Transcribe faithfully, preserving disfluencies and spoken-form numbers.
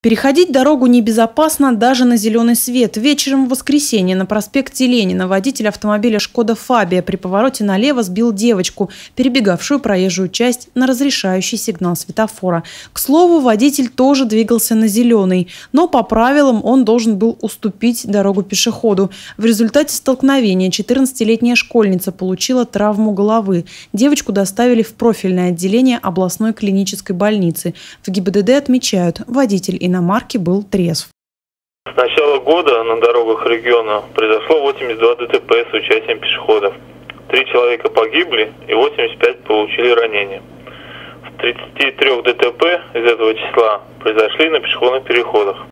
Переходить дорогу небезопасно даже на зеленый свет. Вечером в воскресенье на проспекте Ленина водитель автомобиля «Шкода Фабия» при повороте налево сбил девочку, перебегавшую проезжую часть на разрешающий сигнал светофора. К слову, водитель тоже двигался на зеленый, но по правилам он должен был уступить дорогу пешеходу. В результате столкновения четырнадцатилетняя школьница получила травму головы. Девочку доставили в профильное отделение областной клинической больницы. В ГИБДД отмечают, водитель и иномарки был трезв. С начала года на дорогах региона произошло восемьдесят два ДТП с участием пешеходов. Три человека погибли и восемьдесят пять получили ранения. В тридцати трёх ДТП из этого числа произошли на пешеходных переходах.